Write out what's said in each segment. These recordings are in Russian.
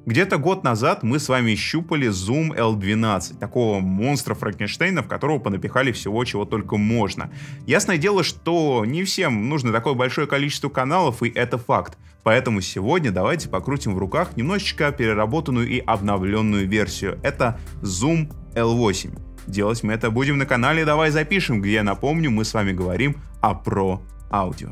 Где-то год назад мы с вами щупали Zoom L12, такого монстра Франкенштейна, в которого понапихали всего, чего только можно. Ясное дело, что не всем нужно такое большое количество каналов, и это факт. Поэтому сегодня давайте покрутим в руках немножечко переработанную и обновленную версию. Это Zoom L8. Делать мы это будем на канале «Давай запишем», где, напомню, мы с вами говорим о Pro Audio.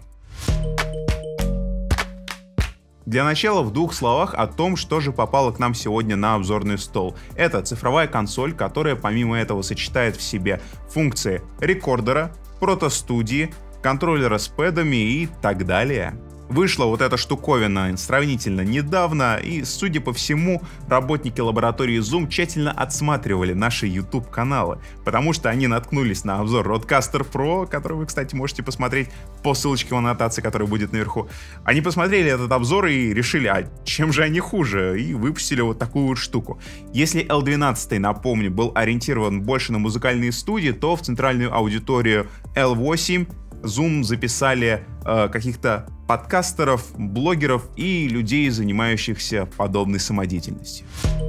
Для начала в двух словах о том, что же попало к нам сегодня на обзорный стол. Это цифровая консоль, которая помимо этого сочетает в себе функции рекордера, протостудии, контроллера с пэдами и так далее. Вышла вот эта штуковина сравнительно недавно, и, судя по всему, работники лаборатории Zoom тщательно отсматривали наши YouTube-каналы, потому что они наткнулись на обзор Rodecaster Pro, который вы, кстати, можете посмотреть по ссылочке в аннотации, которая будет наверху. Они посмотрели этот обзор и решили, а чем же они хуже, и выпустили вот такую вот штуку. Если L12, напомню, был ориентирован больше на музыкальные студии, то в центральную аудиторию L8 Zoom записали каких-то подкастеров, блогеров и людей, занимающихся подобной самодеятельностью.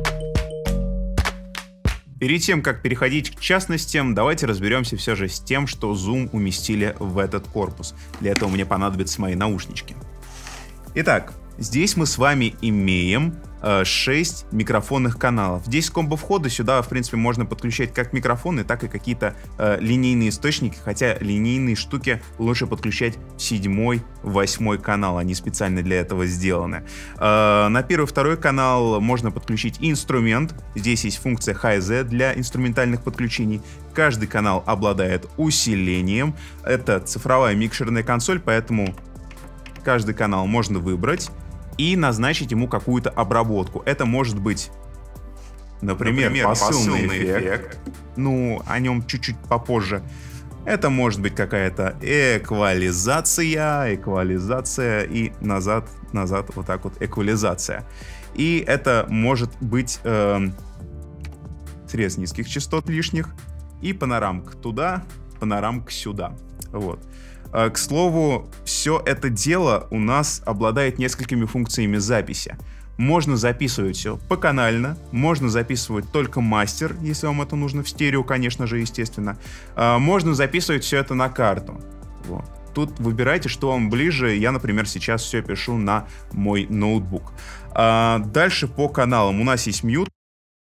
Перед тем, как переходить к частностям, давайте разберемся все же с тем, что Zoom уместили в этот корпус. Для этого мне понадобятся мои наушнички. Итак, здесь мы с вами имеем 6 микрофонных каналов. 10 комбо-входа, сюда, в принципе, можно подключать как микрофоны, так и какие-то линейные источники, хотя линейные штуки лучше подключать в 7-й, 8-й канал, они специально для этого сделаны. На 1-2 канал можно подключить инструмент, здесь есть функция Hi-Z для инструментальных подключений. Каждый канал обладает усилением, это цифровая микшерная консоль, поэтому каждый канал можно выбрать и назначить ему какую-то обработку. Это может быть, например, посылный эффект. Ну, о нем чуть-чуть попозже. Это может быть какая-то эквализация и назад, вот так вот, эквализация. И это может быть срез низких частот лишних и панорамка туда, панорамка сюда. Вот. К слову, все это дело у нас обладает несколькими функциями записи. Можно записывать все поканально, можно записывать только мастер, если вам это нужно в стерео, конечно же, естественно. Можно записывать все это на карту. Вот. Тут выбирайте, что вам ближе. Я, например, сейчас все пишу на мой ноутбук. Дальше по каналам у нас есть мьют.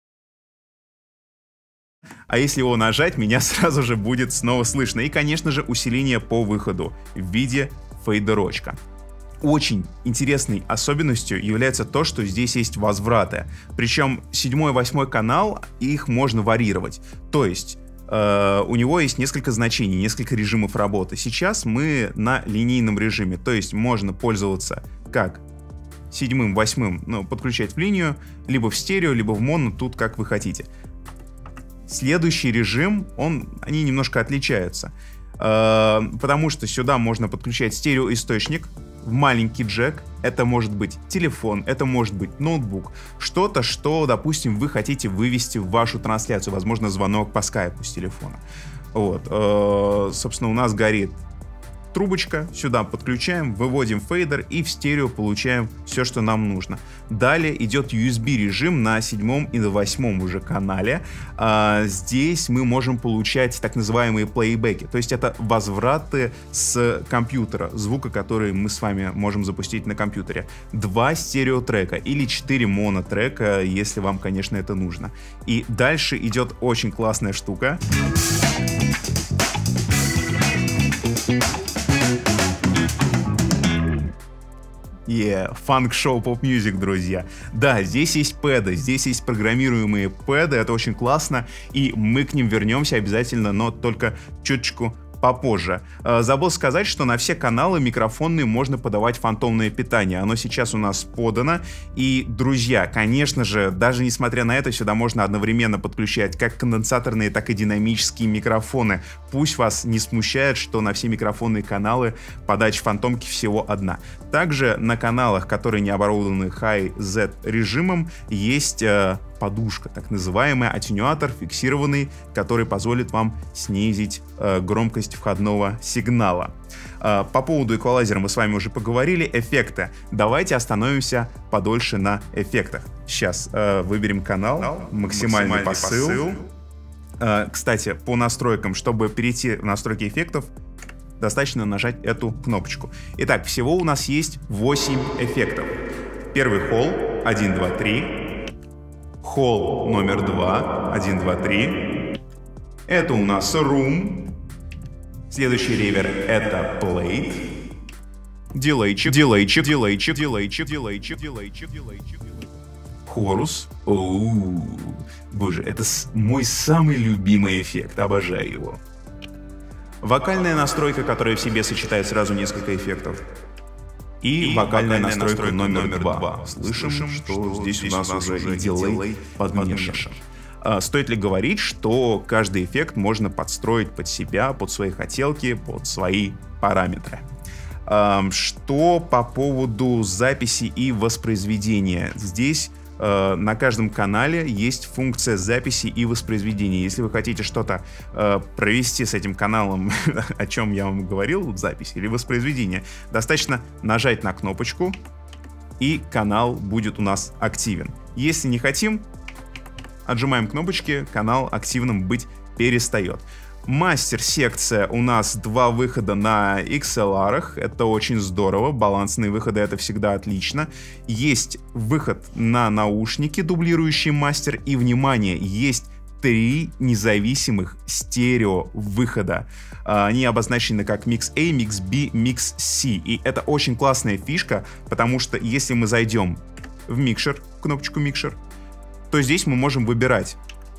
А если его нажать, меня сразу же будет снова слышно. И, конечно же, усиление по выходу в виде фейдерочка. Очень интересной особенностью является то, что здесь есть возвраты. Причем 7-8 канал, их можно варьировать. То есть у него есть несколько значений, несколько режимов работы. Сейчас мы на линейном режиме, то есть можно пользоваться как 7-м, 8-м, ну, подключать в линию, либо в стерео, либо в моно, тут как вы хотите. Следующий режим, они немножко отличаются, потому что сюда можно подключать стереоисточник в маленький джек, это может быть телефон, это может быть ноутбук, что-то, что, допустим, вы хотите вывести в вашу трансляцию, возможно, звонок по скайпу с телефона. Вот, собственно, у нас горит трубочка, сюда подключаем, выводим фейдер и в стерео получаем все, что нам нужно. Далее идет USB режим на 7 и на 8 уже канале. Здесь мы можем получать так называемые плейбеки, то есть это возвраты с компьютера, звука, который мы с вами можем запустить на компьютере. 2 стереотрека или 4 монотрека, если вам, конечно, это нужно. И дальше идет очень классная штука. Фанк-шоу поп-мьюзик, друзья. Да, здесь есть пэды, здесь есть программируемые пэды, это очень классно, и мы к ним вернемся обязательно, но только чуточку попозже. Забыл сказать, что на все каналы микрофонные можно подавать фантомное питание. Оно сейчас у нас подано. И, друзья, конечно же, даже несмотря на это, сюда можно одновременно подключать как конденсаторные, так и динамические микрофоны. Пусть вас не смущает, что на все микрофонные каналы подача фантомки всего одна. Также на каналах, которые не оборудованы Hi-Z режимом, есть подушка, так называемый аттенюатор фиксированный, который позволит вам снизить громкость входного сигнала. По поводу эквалайзера мы с вами уже поговорили. Эффекты. Давайте остановимся подольше на эффектах. Сейчас выберем канал, максимальный посыл. Кстати, по настройкам, чтобы перейти в настройки эффектов, достаточно нажать эту кнопочку. Итак, всего у нас есть 8 эффектов. Первый холл 1, 2, 3. Холл номер 2 1, 2, 3. Это у нас room. Следующий ревер это plate. Дилейчик, дилейчик, дилейчик, дилейчик, дилейчик, дилейчик, дилейчик. Хорус. Оу, боже, это мой самый любимый эффект, обожаю его. Вокальная настройка, которая в себе сочетает сразу несколько эффектов. И вокальная настройка номер 2. Слышим, что здесь у нас уже и дилей подмешан. Стоит ли говорить, что каждый эффект можно подстроить под себя, под свои хотелки, под свои параметры? Что по поводу записи и воспроизведения? Здесь на каждом канале есть функция записи и воспроизведения. Если вы хотите что-то провести с этим каналом, о чем я вам говорил, запись или воспроизведение, достаточно нажать на кнопочку, и канал будет у нас активен. Если не хотим, отжимаем кнопочки, канал активным быть перестает. Мастер-секция у нас 2 выхода на XLR, это очень здорово, балансные выходы, это всегда отлично. Есть выход на наушники, дублирующий мастер, и, внимание, есть 3 независимых стерео выхода. Они обозначены как Mix A, Mix B, Mix C, и это очень классная фишка, потому что если мы зайдем в микшер, кнопочку микшер, то здесь мы можем выбирать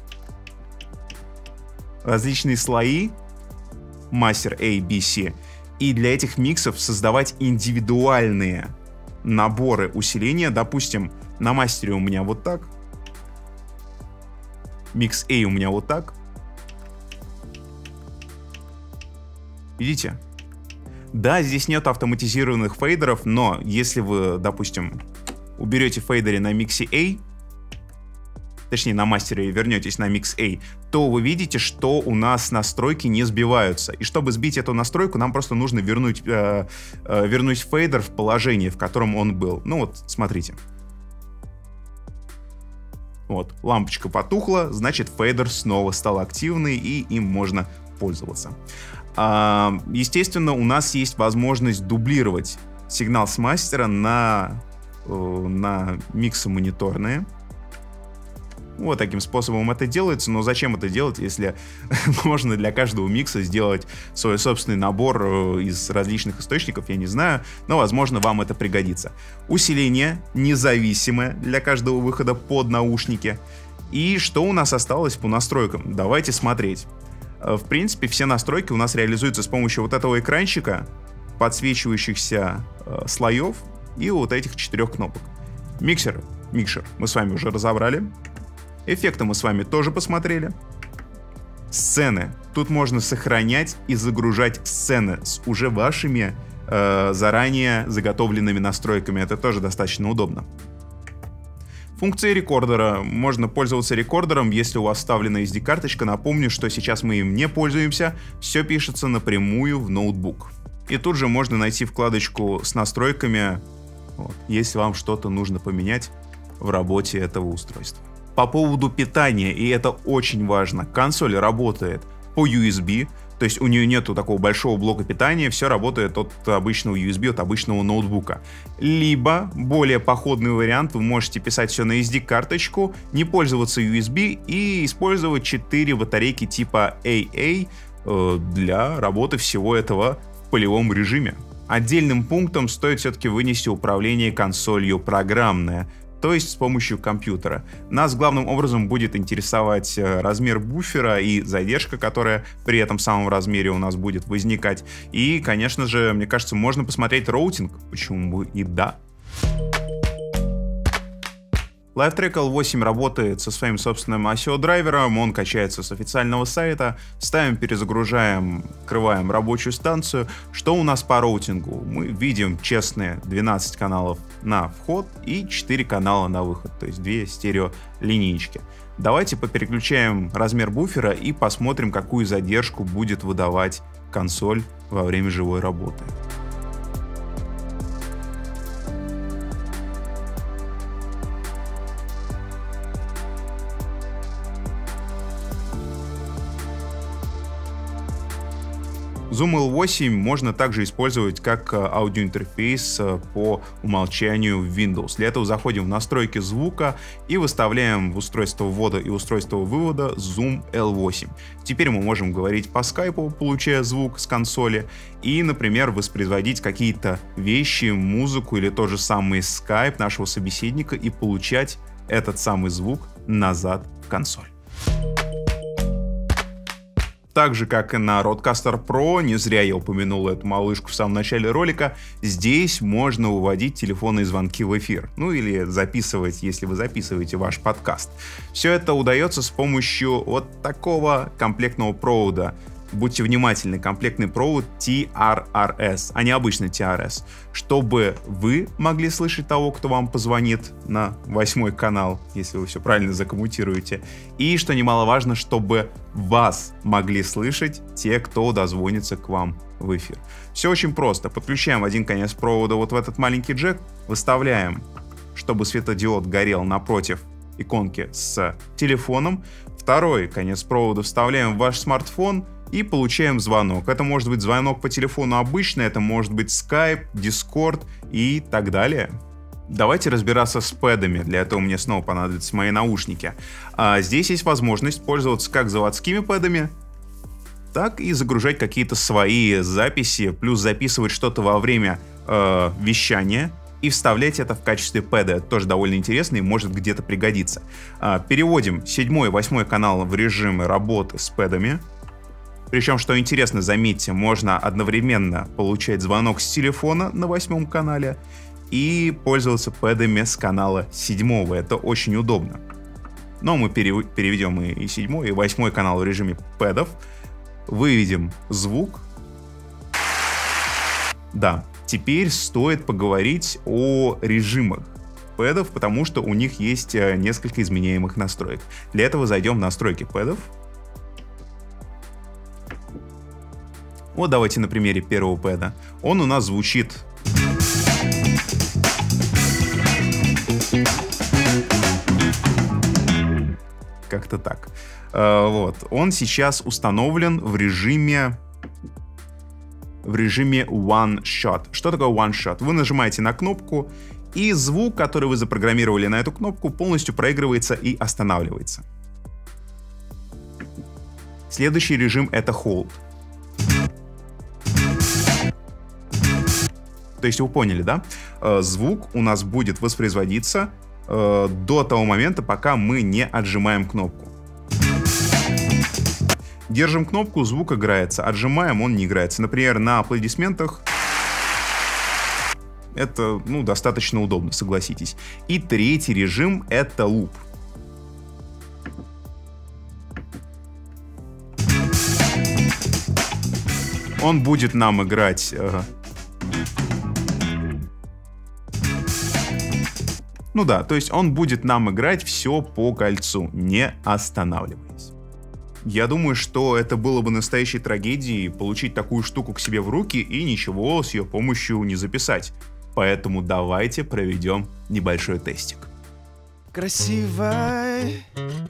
различные слои, мастер A, B, C, и для этих миксов создавать индивидуальные наборы усиления. Допустим, на мастере у меня вот так, микс A у меня вот так. Видите? Да, здесь нет автоматизированных фейдеров, но если вы, допустим, уберете фейдеры на миксе A, точнее на мастере, и вернетесь на Mix A, то вы видите, что у нас настройки не сбиваются. И чтобы сбить эту настройку, нам просто нужно вернуть фейдер в положение, в котором он был. Ну вот, смотрите. Вот, лампочка потухла, значит фейдер снова стал активный, и им можно пользоваться. Естественно, у нас есть возможность дублировать сигнал с мастера на миксы мониторные. Вот таким способом это делается, но зачем это делать, если можно для каждого микса сделать свой собственный набор из различных источников, я не знаю, но, возможно, вам это пригодится. Усиление независимое для каждого выхода под наушники. И что у нас осталось по настройкам? Давайте смотреть. В принципе, все настройки у нас реализуются с помощью вот этого экранчика, подсвечивающихся слоев и вот этих 4 кнопок. Микшер мы с вами уже разобрали. Эффекты мы с вами тоже посмотрели. Сцены. Тут можно сохранять и загружать сцены с уже вашими заранее заготовленными настройками. Это тоже достаточно удобно. Функции рекордера. Можно пользоваться рекордером, если у вас вставлена SD-карточка. Напомню, что сейчас мы им не пользуемся. Все пишется напрямую в ноутбук. И тут же можно найти вкладочку с настройками, вот, если вам что-то нужно поменять в работе этого устройства. По поводу питания, и это очень важно, консоль работает по USB, то есть у нее нету такого большого блока питания, все работает от обычного USB, от обычного ноутбука. Либо, более походный вариант, вы можете писать все на SD-карточку, не пользоваться USB и использовать 4 батарейки типа AA для работы всего этого в полевом режиме. Отдельным пунктом стоит все-таки вынести управление консолью программное, то есть с помощью компьютера. Нас главным образом будет интересовать размер буфера и задержка, которая при этом самом размере у нас будет возникать. И, конечно же, мне кажется, можно посмотреть роутинг, почему бы и да. LiveTrack L8 работает со своим собственным ISO-драйвером, он качается с официального сайта, ставим, перезагружаем, открываем рабочую станцию. Что у нас по роутингу? Мы видим честные 12 каналов на вход и 4 канала на выход, то есть 2 стереолинейки. Давайте попереключаем размер буфера и посмотрим, какую задержку будет выдавать консоль во время живой работы. Zoom L8 можно также использовать как аудиоинтерфейс по умолчанию в Windows. Для этого заходим в настройки звука и выставляем в устройство ввода и устройство вывода Zoom L8. Теперь мы можем говорить по скайпу, получая звук с консоли, и, например, воспроизводить какие-то вещи, музыку или тот же самый скайп нашего собеседника и получать этот самый звук назад в консоль. Так же, как и на Rodecaster Pro, не зря я упомянул эту малышку в самом начале ролика, здесь можно выводить телефонные звонки в эфир. Ну или записывать, если вы записываете ваш подкаст. Все это удается с помощью вот такого комплектного провода. Будьте внимательны, комплектный провод TRRS, а не обычный TRS, чтобы вы могли слышать того, кто вам позвонит на 8 канал, если вы все правильно закоммутируете, и, что немаловажно, чтобы вас могли слышать те, кто дозвонится к вам в эфир. Все очень просто. Подключаем один конец провода вот в этот маленький джек, выставляем, чтобы светодиод горел напротив иконки с телефоном, второй конец провода вставляем в ваш смартфон, и получаем звонок. Это может быть звонок по телефону обычный, это может быть Skype, Discord и так далее. Давайте разбираться с пэдами. Для этого мне снова понадобятся мои наушники. Здесь есть возможность пользоваться как заводскими пэдами, так и загружать какие-то свои записи, плюс записывать что-то во время вещания и вставлять это в качестве пэда. Это тоже довольно интересно и может где-то пригодиться. Переводим 7 и 8 канал в режимы работы с пэдами. Причем, что интересно, заметьте, можно одновременно получать звонок с телефона на 8 канале и пользоваться пэдами с канала 7. Это очень удобно. Но мы переведем и 7, и 8 канал в режиме пэдов. Выведем звук. Да, теперь стоит поговорить о режимах пэдов, потому что у них есть несколько изменяемых настроек. Для этого зайдем в настройки пэдов. Вот давайте на примере первого пэда. Он у нас звучит... как-то так. Вот. Он сейчас установлен в режиме One Shot. Что такое One Shot? Вы нажимаете на кнопку, и звук, который вы запрограммировали на эту кнопку, полностью проигрывается и останавливается. Следующий режим — это Hold. То есть вы поняли, да? Звук у нас будет воспроизводиться до того момента, пока мы не отжимаем кнопку. Держим кнопку, звук играется. Отжимаем, он не играется. Например, на аплодисментах это, достаточно удобно, согласитесь. И третий режим — это луп. Он будет нам играть... то есть он будет нам играть все по кольцу, не останавливаясь. Я думаю, что это было бы настоящей трагедией получить такую штуку к себе в руки и ничего с ее помощью не записать. Поэтому давайте проведем небольшой тестик. Красивой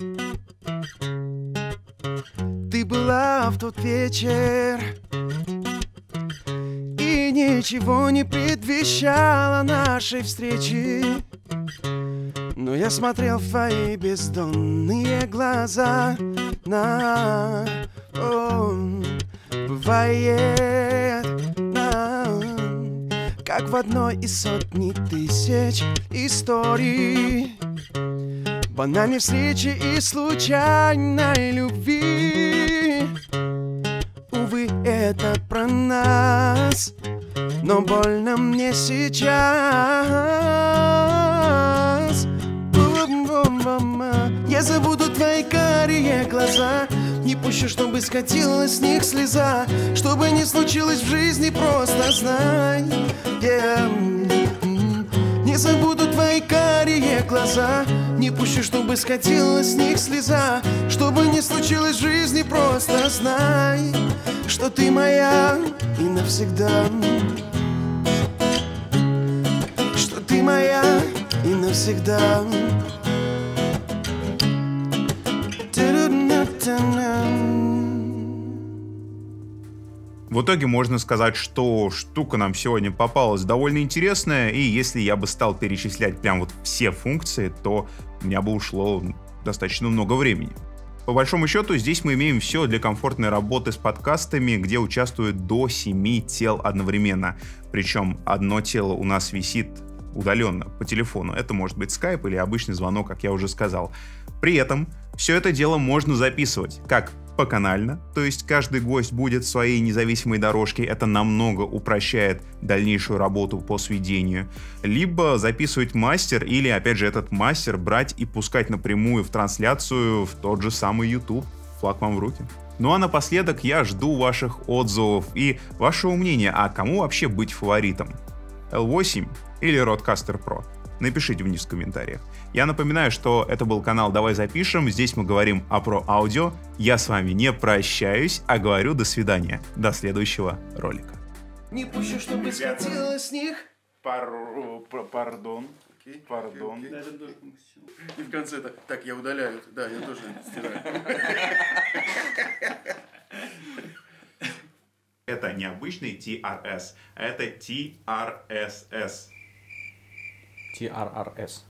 ты была в тот вечер, и ничего не предвещало нашей встречи. Но я смотрел в твои бездонные глаза. Бывает, как в одной из сотни тысяч историй, банальной встречи и случайной любви. Увы, это про нас, но больно мне сейчас. забуду твои карие глаза. Не пущу, чтобы скатилась с них слеза. Что бы ни случилось в жизни, просто знай, Не забуду твои карие глаза. Не пущу, чтобы скатилась с них слеза. Что бы ни случилось в жизни, просто знай, что ты моя и навсегда. Что ты моя и навсегда. В итоге можно сказать, что штука нам сегодня попалась довольно интересная, и если я бы стал перечислять прям вот все функции, то у меня бы ушло достаточно много времени. По большому счету, здесь мы имеем все для комфортной работы с подкастами, где участвует до 7 тел одновременно. Причем одно тело у нас висит удаленно по телефону. Это может быть Skype или обычный звонок, как я уже сказал. При этом все это дело можно записывать как поканально, то есть каждый гость будет в своей независимой дорожке, это намного упрощает дальнейшую работу по сведению, либо записывать мастер или, опять же, этот мастер брать и пускать напрямую в трансляцию в тот же самый YouTube. Флаг вам в руки. Ну а напоследок я жду ваших отзывов и вашего мнения, а кому вообще быть фаворитом? L8 или Rodecaster Pro? Напишите вниз в комментариях. Я напоминаю, что это был канал «Давай запишем». Здесь мы говорим о про-аудио. Я с вами не прощаюсь, а говорю до свидания. До следующего ролика. Не пущу, чтобы скатилась с них. Пардон. Пардон. И в конце так, я удаляю. Да, я тоже стираю. Это не обычный TRS, это TRSS. TRRS.